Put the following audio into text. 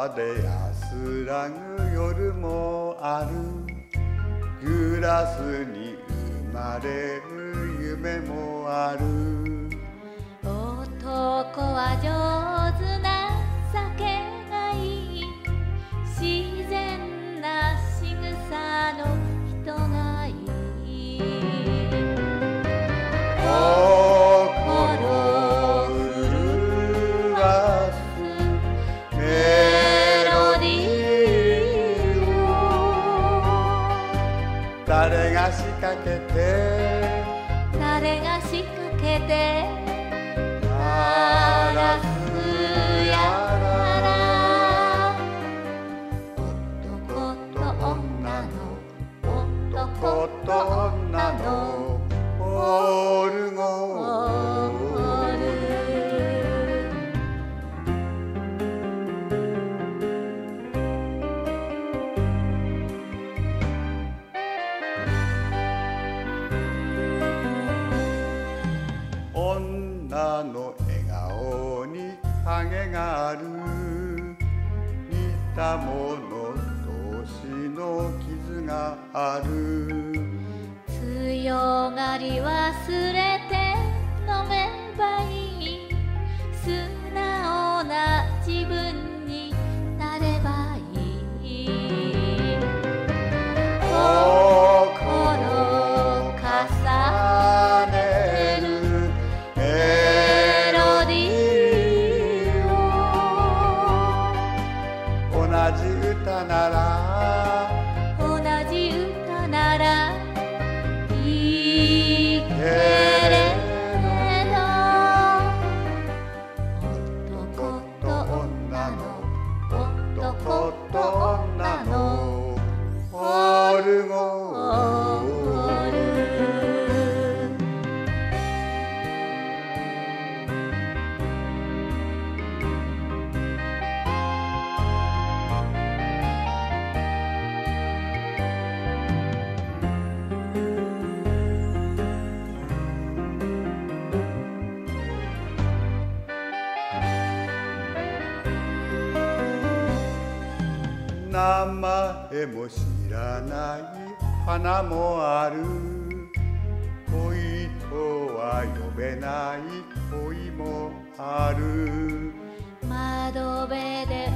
川で安らぐ夜もある。グラスに生まれる夢もある。 男は上手な酒がいい。自然な仕草の人がいい。心震わすメロディーを誰が仕掛けて誰が仕掛けて鳴らすやら。 男と女の男と女のオルゴール。女の笑顔に影がある。似た者同士の傷がある。 強がり忘れて飲めばいい。素直な自分になればいい。心重ねるメロディーを同じ歌なら同じ歌ならいいけれど、男と女の男と女のオルゴール。名前も知らない花もある。恋とは呼べない恋もある。 窓辺で